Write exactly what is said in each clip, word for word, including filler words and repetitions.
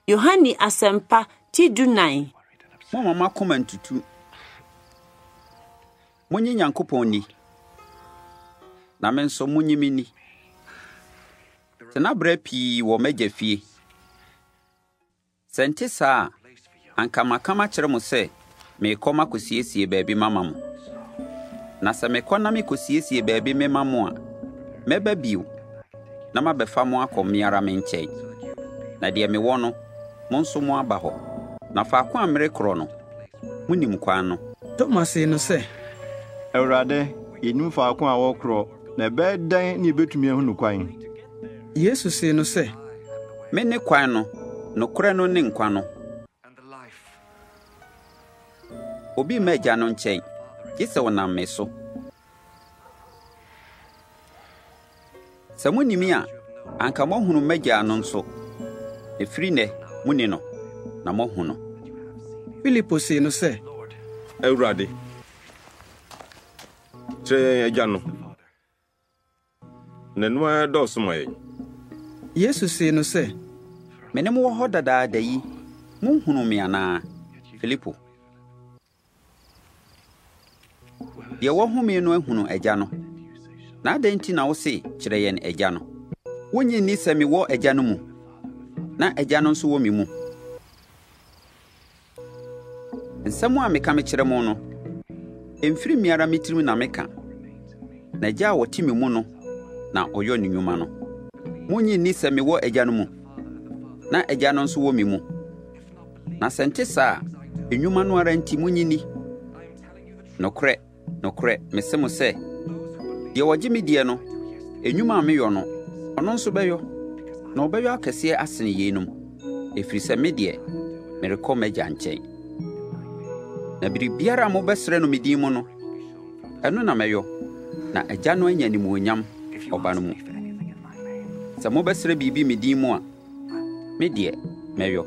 Yohane Asempa ti dunnan. Mama makoma ntutu. Munyi Nyankopɔn ni. Na me nso munyi me ni. Tena bra pii wo magya fie. Sente saa anka makama kyerɛ mo sɛ me kɔma kosiesie baabi mama mo. Na sɛ me kɔ na me kosiesie baabi me mama mo a mɛba bio na mabɛfa mo akɔ me ara me nkyɛn. Na deɛ me wɔ no mo nso mo aba hɔ. Na faako a mmere korɔ no munim kwan no. Thomas no sɛ Awurade yenim faako a wɔkorɔ na bɛdan ne betumi ahu no kwan. Yesu sɛ no sɛ me ne kwan no nokorɛ no ne nkwa no. Obi magya no nkyɛn gye sɛ wonam me so. Sɛ munimi a anka mohunu magya no nso. Efiri nɛ muni no na mohu no. Filipo sɛ no sɛ Awurade kyerɛ agya no. Na no a dɔɔso ma yɛn. Yesu sɛ no sɛ me ne mo wɔ hɔ dadaada yi monhunu me anaa Filipo. Deɛ wɔhu me no ahunu agya no. Na adɛn nti na wo se kyerɛ yɛn agya no. Wonyi ni sɛ me wɔ agya no mu. Na agya no nso wɔ me mu. Nsɛm a meka me kyerɛ mo no emfiri miara metirim na meka. Na agya a wɔte me mu no na ɔyɔ ne nnwuma no. Munyi ni sɛ me wɔ agya no mu. Na agya no nso wɔ me mu. Na sente saa nnwuma no ara nti munyi ni. Nokorɛ nokorɛ mese mo sɛ deɛ wɔgye me die no nnwuma a meyɔ no ɔno nso bɛyɔ. Na ɔbɛyɔ akɛseɛ asene yeinom. Ɛfiri sɛ me deɛ merekɔ m'agya nkyɛn. Na biribiara a mobɛsrɛ no me din mu no ɛno na mɛyɔ. Na agya no anya animuonyam ɔba no mu. Sɛ mobɛsrɛ biribi me din mu a me deɛ mɛyɔ.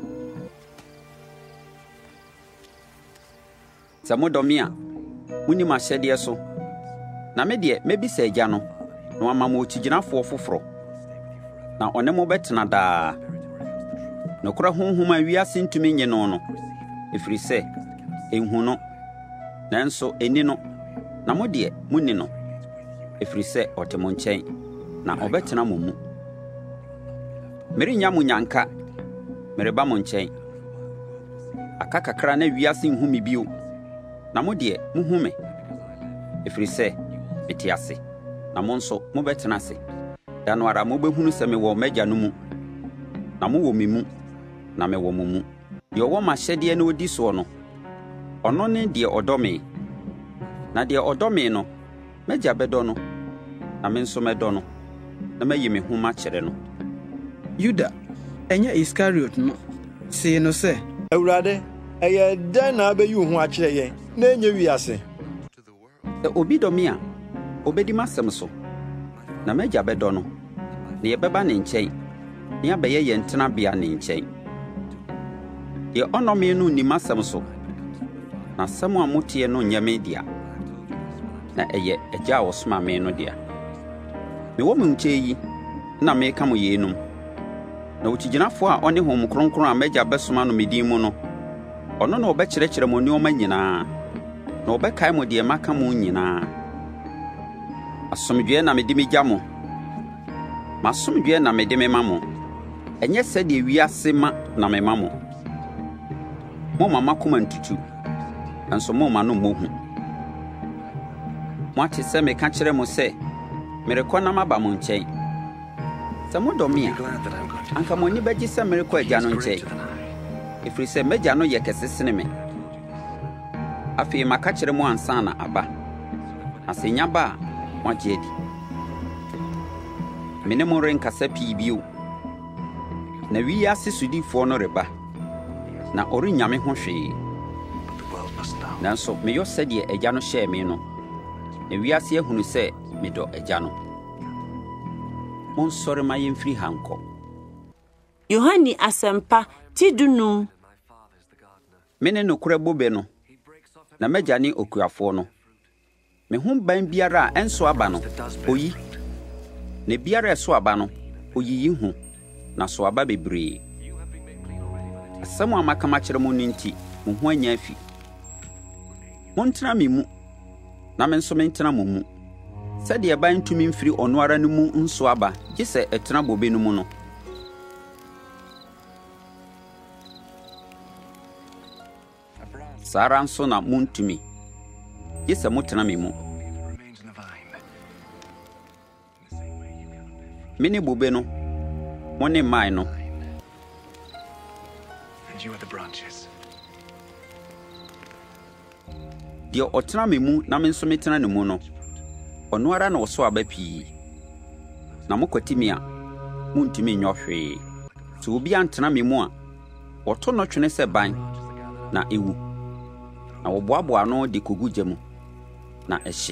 Sɛ modɔ me a munim ahyɛdeɛ so. Na me deɛ mɛbisa agya no na wama mo otigyinafoɔ foforɔ. Na ɔne mo bɛtena daa. Nokorɛ honhom a wiase ntumi nye no no. Ɛfiri sɛ enhu no nanso eni no. Na mo deɛ munni no. Ɛfiri sɛ ɔte mo nkyɛn na ɔbɛtena mo mu. Merenya mo nyanka mereba mo nkyɛn. Aka kakra na wiase nhu me bio. Na mo deɛ muhu me. Ɛfiri sɛ mete ase na mo nso mobɛtena ase. Da no ara mobɛhunu sɛ me wɔ magya no mu. Na mo wɔ me mu na me wɔ mo mu. Deɛ ɔwɔ m'ahyɛdeɛ na odi soɔ no ɔno ne deɛ ɔdɔ me. Na deɛ ɔdɔ me no magya bɛdɔ no na me nso mɛdɔ no na mayi me ho makyerɛ no. Yuda ɛnyɛ Iskariot no sɛ no sɛ Awurade ɛyɛ dɛn na abɛyi wo ho akyerɛ yɛn na enye wiase. Sɛ obi dɔ me a obɛdi m'asɛm so. Na magya bɛdɔ no na yɛbɛba ne nkyɛn na yɛabɛyɛ yɛn tenabea ne nkyɛn. Deɛ ɔnɔ me no nni m'asɛm so. Na asɛm a moteɛ no nyɛ me dea. Na ɛyɛ agya a ɔsoma me no dea. Mewɔ mo nkyɛn yi na meka mo yeinom. Na otigyinafoɔ a ɔne Honhom Kronkron a magya bɛsoma no me din mu no ɔno na ɔbɛkyerɛkyerɛ mo nneɛma nyinaa. Na ɔbɛkae mo deɛ maka mo nyinaa. Asomdwoe na mede me gya mo. Masomdwoe na mede me ma mo. Ɛnyɛ sɛdeɛ wiase ma na me ma mo. Mo mama koma ntutu. Nanso mo ma no mohu. Mo ate sɛ meka kyerɛ mo sɛ merekɔ na maba mo nkyɛn. Sɛ modɔ me a anka mo ni bɛgye sɛ merekɔ agya no nkyɛn. Ɛfiri sɛ magya no yɛ kɛse sene me. Afei maka kyerɛ mo ansa na aba. Na sɛ nya ba a moagye adi. Me ne mo renkasa pii bio. Na wiase sodifoɔ no reba. Na ɔrennya me ho hwee. Nanso meyɔ sɛdeɛ agya no hyɛɛ me no. Na wiase ahunu sɛ medɔ agya no. Monsɔre ma yɛmfiri ha nkɔ. Yohane Asempa ti dunum. Me ne nokorɛ bobe no. Na magya ne okuafoɔ no. Me ho ban biara a ɛnso aba no oyi. Na biara ɛso aba no oyiyi ho. Na so aba bebree. asɛm a maka makyerɛ mo no nti mo ho anya afi. Montena me mu na me nso mentena mo mu. Sɛdeɛ ɛban ntumi mfiri ɔno ara no mu nso aba gye sɛ ɛtena bobe no mu no. Saa ara nso na montumi gye sɛ motena me mu. Me ne bobe no, mo ne mman no. Deɛ ɔtena me mu na me nso metena ne mu no, ɔno ara na ɔso aba pii. Na mokwati me a, montumi nyɛ hwee. Sɛ obi antena me mu a, wɔto no twene sɛ ban na ewu. Na wɔboaboa no de kogu gya mu na ɛhye.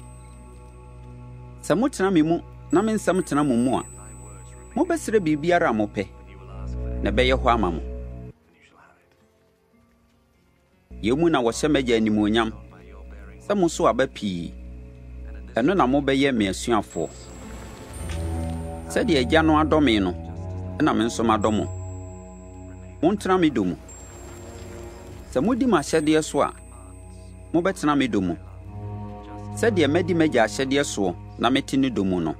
Sɛ motena me mu na me nsɛm tena mo mu a, mobɛsrɛ biribiara a mopɛ, na ɛbɛyɛ hɔ ama mo. Yɛmu na wɔhyɛ m'Agya animuonyam sɛ mo so aba pii. Ɛno na mobɛyɛ me asuafoɔ. Sɛdeɛ Agya no adɔ me no, ɛna me nso madɔ mo. Montena me dɔ mu. Sɛ modi m'ahyɛdeɛ so a, mobɛtena me dɔ mu. Sɛdeɛ madi m'Agya ahyɛdeɛ soɔ na mete ne dɔ mu no.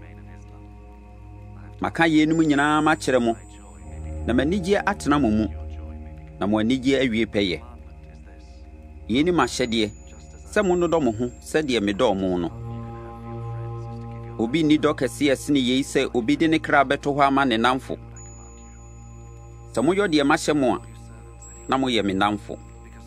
Maka yɛnum nyinaa makyerɛ mo, na m'anigye atena mo mu, na mo anigye awie pɛyɛ. Yɛni m'ahyɛdeɛ, sɛ mo no dɔ mo ho sɛdeɛ me dɔ mo no. Obi ni dɔ kɛseɛ sene yei sɛ obi de ne kra bɛto hɔ ama ne namfo. Sɛ moyɔ deɛ mahyɛ mo a, na moyɛ me namfo.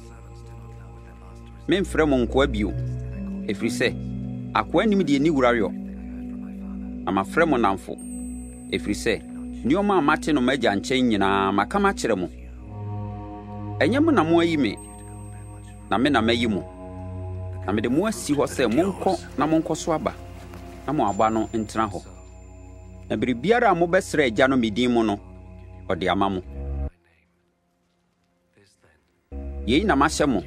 Memfrɛ mo nkoa bio, ɛfiri sɛ, akoa nim deɛ ni wura yɔ. Na mafrɛ mo namfo, ɛfiri sɛ, nneɔma a mate no m'Agya nkyɛn nyinaa maka makyerɛ mo. Ɛnyɛ mo na mo ayi me, na me na mayi mo. Na mede mo asi hɔ sɛ monkɔ na monkɔ so aba, na mo aba no ntena hɔ. Na biribiara a mobɛsrɛ Agya no me din mu no, ɔde ama mo. Yei na mahyɛ mo.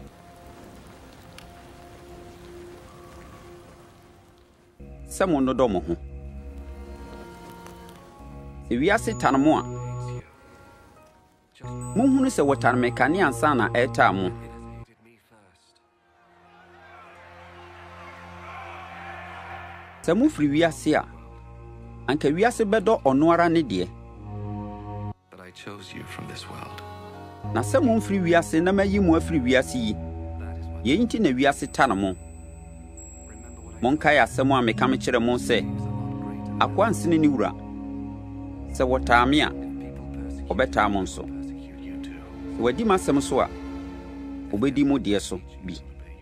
Sɛ mo no dɔ mo ho. Sɛ wiase tane mo a, monhunu sɛ wɔtane me kane ansa na ɛtaa mo. Sɛ mofiri wiase a, anka wiase bɛdɔ ɔno ara ne deɛ. Na sɛ momfiri wiase na mayi mo afiri wiase yi, yɛn nti na wiase tane mo. Monkae asɛm a meka mekyerɛ mo sɛ, akoa nsene ne wura. Sɛ wɔtaa me a, wɔbɛtaa mo nso. Sɛ wɔadi m'asɛm so a, wɔbɛdi mo deɛ so bi.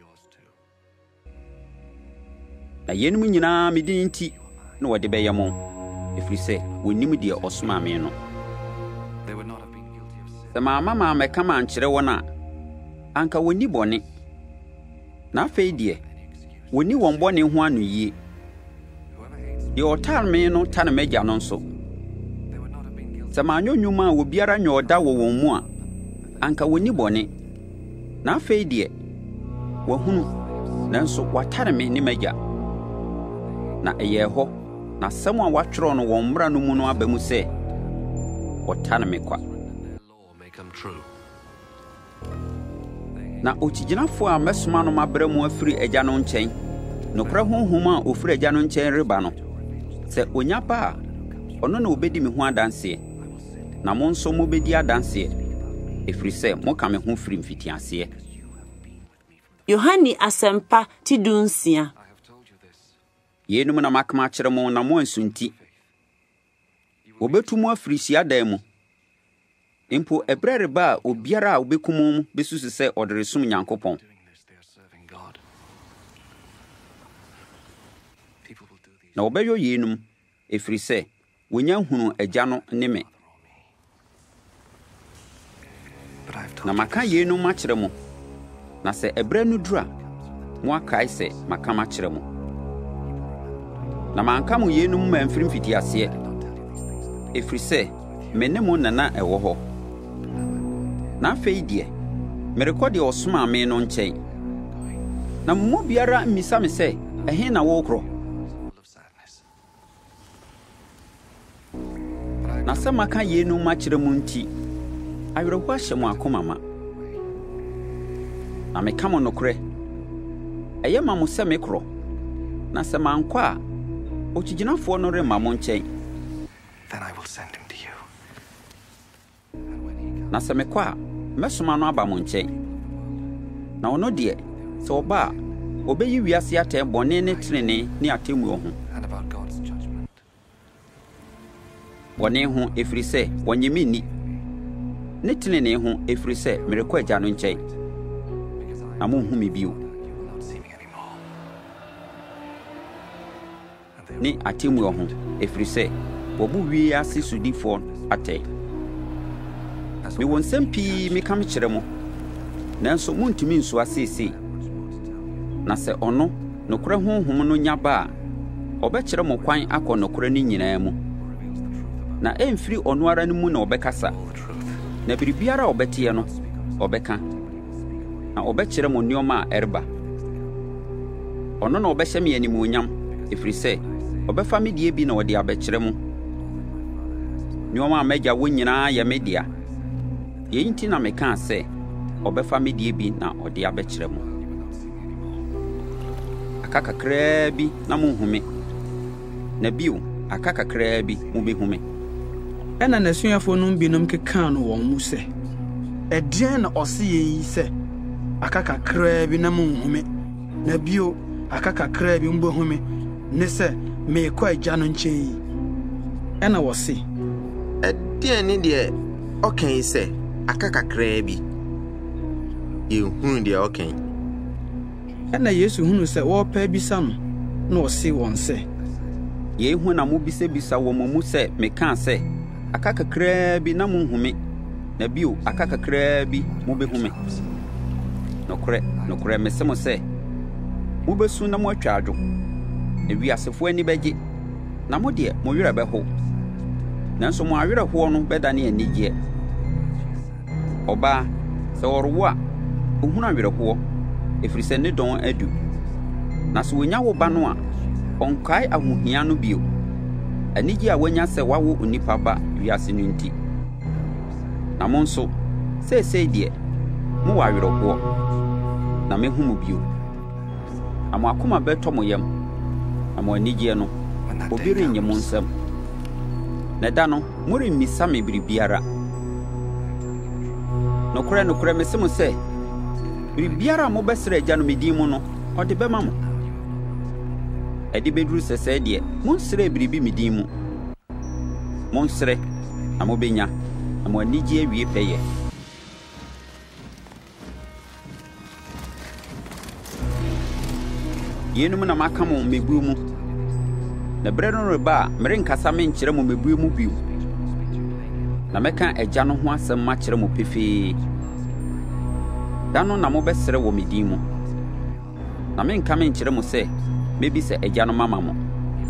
Na yɛnum nyinaa me din nti na wɔde bɛyɛ mo, ɛfiri sɛ wɔnim deɛ ɔsomaa me no. Sɛ maama maa mɛka mankyerɛ wɔn a, anka wɔnni bɔne. Na afei deɛ, wɔnni wɔn bɔne ho ano yie. Deɛ ɔtane me no tane m'Agya no nso. Sɛ maanyɛ nnwuma a obiara nyɛ ɔda wɔ wɔn mu a, anka wɔnni bɔne. Na afei deɛ, wɔahunu, nanso wɔatane me ne m'Agya. Na ɛyɛ hɔ, na asɛm a wɔatwerɛ no wɔn mmara no mu no aba mu sɛ, wɔtane me kwa. Na okyigyinafoɔ a mɛsoma no mabrɛ mu afiri Agya no nkyɛn, nokorɛ honhom a ofiri Agya no nkyɛn reba no, sɛ onya ba a, ɔno na obɛdi me ho adanseɛ, na mo nso mobɛdi adanseɛ, ɛfiri sɛ moka me ho firi mfitiaseɛ. Yohane Asɛmpa ti dunsia. Yeinom na maka makyerɛ mo na mo ansunti. Wɔbɛtu mo afiri hyiadan mu. Mpo ɛberɛ reba a obiara a wobɛkum mo bɛsusu sɛ ɔde resom Nyankopɔn. Na wɔbɛyɛ yeinom, ɛfiri sɛ wɔnya hunu Agya no ne me. Na maka yeinom makyerɛ mo, na sɛ ɛberɛ no duru a, mo akae sɛ maka makyerɛ mo. Na manka mo yeinom ma mfiri mfitiaseɛ, ɛfiri sɛ me ne mo nana ɛwɔ hɔ. Na afei deɛ, merekɔ deɛ ɔsomaa me no nkyɛn. Na mo mu biara mmisa me sɛ, ɛhe na wɔrekorɔ? Na sɛ maka yeinom makyerɛ mo nti, awerɛhoɔ ahyɛ mo akoma ma. Na meka mo nokorɛ, ɛyɛ ma mo sɛ mekorɔ, na sɛ mankɔ a, okyegyinafoɔ no remma mo nkyɛn. Na sɛ mekɔ a, mɛsoma no aba mo nkyɛn. Na ɔno deɛ, sɛ ɔba a, ɔbɛyi wiase atɛn bɔne ne tenenee ne atemmuo ho. Bɔne ho ɛfiri sɛ wɔnye me nni, ne tenenee ho ɛfiri sɛ merekɔ Agya no nkyɛn, na monhu me bio. Ne atemmuo ho ɛfiri sɛ wɔbu wiase sodifoɔ atɛn. Mewɔ nsɛm pii meka me kyerɛ mo, nanso montumi nsoa seesei. Na sɛ ɔno nokorɛ honhom no nya ba a, ɔbɛkyerɛ mo kwan akɔ nokorɛ no nyinaa mu. Na ɛmfiri ɔno ara no mu na ɔbɛkasa, na biribiara a ɔbɛteɛ no ɔbɛka, na ɔbɛkyerɛ mo nneɔma a ɛreba. Ɔno na ɔbɛhyɛ me animuonyam, ɛfiri sɛ ɔbɛfa me deɛ bi na ɔde abɛkyerɛ mo. Nneɔma a m'Agya wɔ nyinaa yɛ me dea. Yɛn nti na mekaa sɛ ɔbɛfa me deɛ bi na ɔde abɛkyerɛ mo. Aka kakraa bi na monhu me, na bio aka kakraa bi mobɛhu me. Ɛna n'asuafoɔ no binom kekaa no wɔn mu sɛ, ɛdeɛn na ɔse yɛn yi sɛ aka kakraa bi na monhu me, na bio aka kakraa bi mbɛhu me, ne sɛ meekɔ Agya no nkyɛn yi. Ɛna wɔse, ɛdeɛn ne deɛ ɔka yi sɛ aka kakraa bi, yɛnhunu deɛ ɔka yi. Ɛna Yesu hunu sɛ wɔrepɛ bisa no, na ɔse wɔn sɛ, yɛhu na mobisabisa wɔ mo mu sɛ mekaa sɛ aka kakraa bi na monhu me, na bio aka kakraa bi mobɛhu me. Nokorɛ, nokorɛ mese mo sɛ mobɛsu na moatwa adwo, na wiasefoɔ ani bɛgye, na mo deɛ mo werɛ bɛho, nanso mo awerɛhoɔ no bɛdane anigyeɛ. Ɔbaa, sɛ ɔrewo a, ɔhunu awerɛhoɔ, ɛfiri sɛ ne dɔn adu. Na sɛ wɔnya wo ba no a, ɔnkae ahohia no bio, anigye a wanya sɛ wawo onipa ba wiase no nti. Na mo nso, seesei deɛ, mowɔ awerɛhoɔ, na mehu mo bio. Na mo akoma bɛtɔ mo yam, na mo anigyeɛ no, obi renyɛ mo nsɛm. Na da no, moremmisa me biribiara. Nokorɛ nokorɛ mese mo sɛ, biribiara a mobɛsrɛ Agya no me din mu no, ɔde bɛma mo. Ɛde bɛduru sɛ sɛ deɛ, monsrɛ biribi me din mu. Monsrɛ, na mobɛnya, na mo anigye awie pɛyɛ. Yeinom na maka mo mmebuo mu. Na berɛ no reba a merenkasa menkyerɛ mo mmebuo mu bio. Na mɛka Agya no ho asɛm makyerɛ mo pefee. Da no na mobɛsrɛ wɔ me din mu. Na menka menkyerɛ mo sɛ mebisa Agya no mama mo.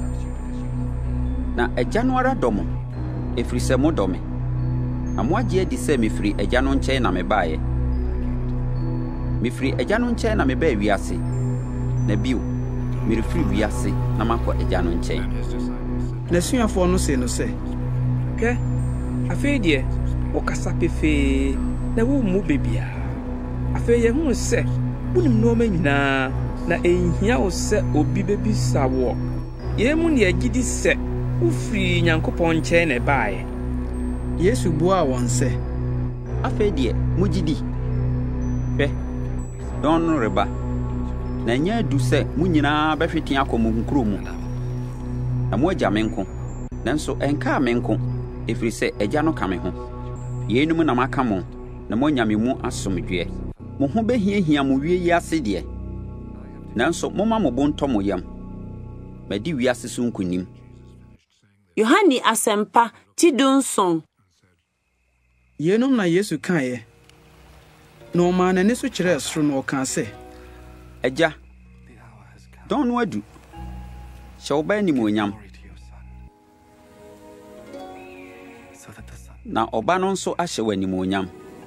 Na Agya no ara dɔ mo, ɛfiri sɛ modɔ me. Na moagye adi sɛ mefiri Agya no nkyɛn na mebaeɛ. Mefiri Agya no nkyɛn na mebaa wiase. Na bio, merefiri wiase na makɔ Agya no nkyɛn. N'asuafoɔ no se no sɛ, hwɛ, afei deɛ wokasa pefee na wommu bebiara. Afei yɛhunu sɛ wonim nneɔma nyinaa, na ɛnhia wo sɛ obi bɛbisa wo. Yɛn mu ne agye di sɛ wofiri Nyankopɔn nkyɛn na ɛbaeɛ. Yesu buaa wɔn sɛ, afei deɛ mogye di. Hwɛ, dɔn no reba, na ɛnyɛ adu sɛ mo nyinaa bɛhwete akɔ mo nkuro mu. Na moagya me nko, nanso ɛnkaa me nko, ɛfiri sɛ Agya no ka me ho. Yeinom na maka mo, na moanya me mu asomdwoeɛ. Mo ho bɛhiahia mo wie yi ase deɛ, nanso momma mo bo ntɔ mo yam. Madi wiase so nkonim. Yohane Asɛmpa ti dunson. Yeinom na Yesu kaeɛ. Na ɔmaa n'ani so kyerɛɛ soro na ɔkaa sɛ, Agya, dɔn no adu. Hyɛ wo ba animuonyam. Na ɔba no nso ahyɛ wo animuonyam.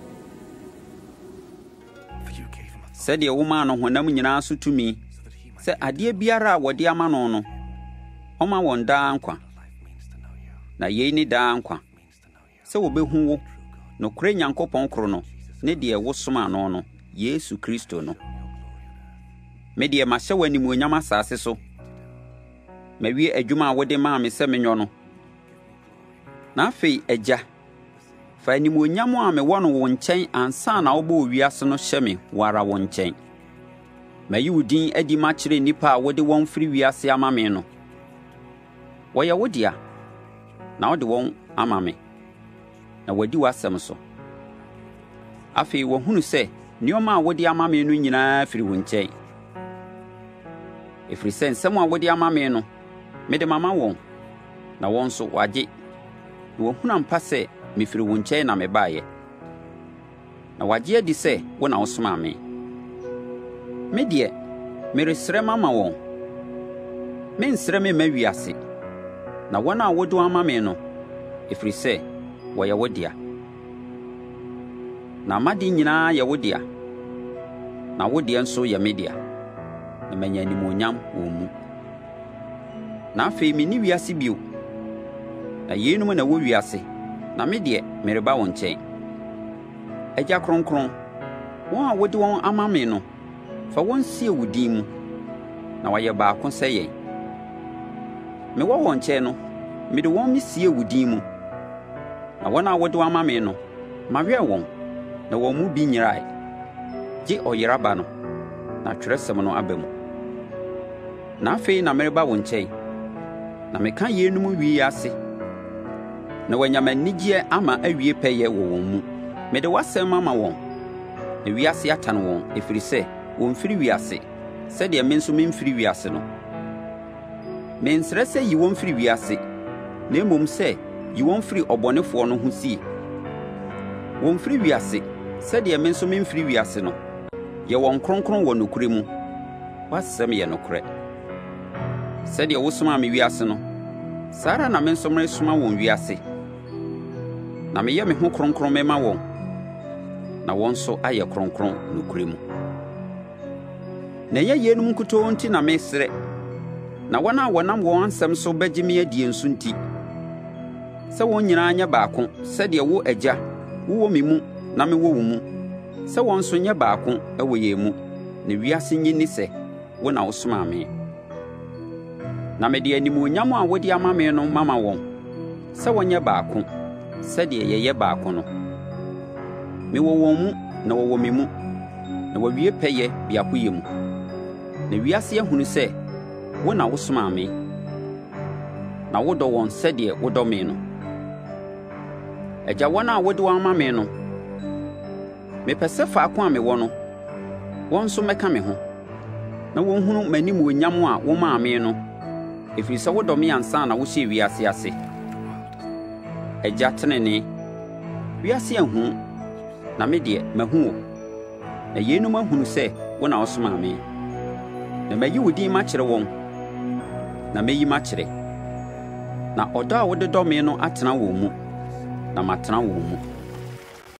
Sɛdeɛ womaa no honam nyinaa so tumi, sɛ adeɛ biara a wɔde ama no no, ɔma wɔn daa nkwa. Na yei ne daa nkwa, sɛ wɔbɛhu wo, nokorɛ Nyankopɔn koro no ne deɛ wosoma no no Yesu Kristo no. Me deɛ mahyɛ wɔ animuonyam asase so. Mawie adwuma a wode maa me sɛ menyɔ no. Na afei Agya, fa animuonyam a mewɔ no wo nkyɛn ansa na wobɔ wiase no hyɛ me wo ara wo nkyɛn. Mayi wo din adi ma kyerɛ nnipa a wode wɔn firi wiase ama me no. Wɔyɛ wo dea, na wode wɔn ama me, na wadi w'asɛm so. Afei wɔhunu sɛ nneɔma a wode ama me no nyinaa firi wo nkyɛn. Ɛfiri sɛ nsɛm a wode ama me no, mede mama wɔn, na wɔn nso wɔagye, na wɔahunu ampa sɛ mefiri wo nkyɛn na mebaeɛ. Na wɔagye adi sɛ wo na wosomaa me. Me deɛ, meresrɛ mama wɔn. Mensrɛ me ma wiase, na wɔn a wode ama me no, ɛfiri sɛ wɔyɛ wo dea. Na amade nyinaa yɛ wo dea, na wo deɛ nso yɛ me dea, na manya animuonyam wɔ mu. Na afei menni wiase bio, na yeinom na wɔ wiase, na me deɛ mereba wo nkyɛn. Agya kronkron, wɔn a wode wɔn ama me no, fa wɔn sie wo din mu, na wɔyɛ baako sɛ yɛn. Mewɔ wɔn nkyɛn no, mede wɔn mesie wo din mu, na wɔn a wode wɔn ama me no, mawɛ wɔn, na wɔn mu bi nyirae, gye ɔyeraba no, na twerɛsɛm no aba mu. Na afei na mereba wo nkyɛn, na meka yeinom wie ase, na wɔanya m'anigyeɛ ama awie pɛyɛ wɔ wɔn mu. Mede w'asɛm ama wɔn, na wiase atane wɔn, ɛfiri sɛ wɔmfiri wiase, sɛdeɛ me nso memfiri wiase no. Mensrɛ sɛ yi wɔn firi wiase, na mmom sɛ yi wɔn firi ɔbɔnefoɔ no ho sie. Wɔmfiri wiase, sɛdeɛ me nso memfiri wiase no. Yɛ wɔn kronkron wɔ nokorɛ mu, w'asɛm yɛ nokorɛ. Sɛdeɛ wosomaa me wiase no, saa ara na me nso meresoma wɔn wiase. Na meyɛ me ho kronkron mema wɔn, na wɔn nso ayɛ kronkron nokorɛ mu. Na ɛyɛ yeinom nkutoo nti na mesrɛ, na wɔn a wɔnam wɔn ansɛm so bɛgye me adie nso nti, sɛ wɔn nyinaa nyɛ baako, sɛdeɛ wo Agya, wowɔ me mu na mewɔ wo mu, sɛ wɔn nso nyɛ baako ɛwɔ yɛn mu, na wiase nye ni sɛ wo na wosomaa me. Na mede animuonyam a wode ama me no mama wɔn, sɛ wɔnyɛ baako, sɛdeɛ yɛyɛ baako no. Mewɔ wɔn mu na wɔwɔ me mu, na wɔawie pɛyɛ biakoyɛ mu. Na wiase ahunu sɛ wo na wosomaa me, na wodɔ wɔn sɛdeɛ wodɔ me no. Agya, wɔn a wode wɔn ama me no, mepɛ sɛ faako a mewɔ no, wɔn nso mɛka me ho, na wɔnhunu m'animuonyam a womaa me no, ɛfiri sɛ wodɔ me ansa na wohyɛɛ wiase ase. Agya tenenee, wiase ahunu, na me deɛ mahu wo, na yeinom ahunu sɛ wo na wosomaa me. Na mayi wo din makyerɛ wɔn, na mɛyi makyerɛ, na ɔdɔ a wode dɔ me no atena wɔn mu, na matena wɔn mu.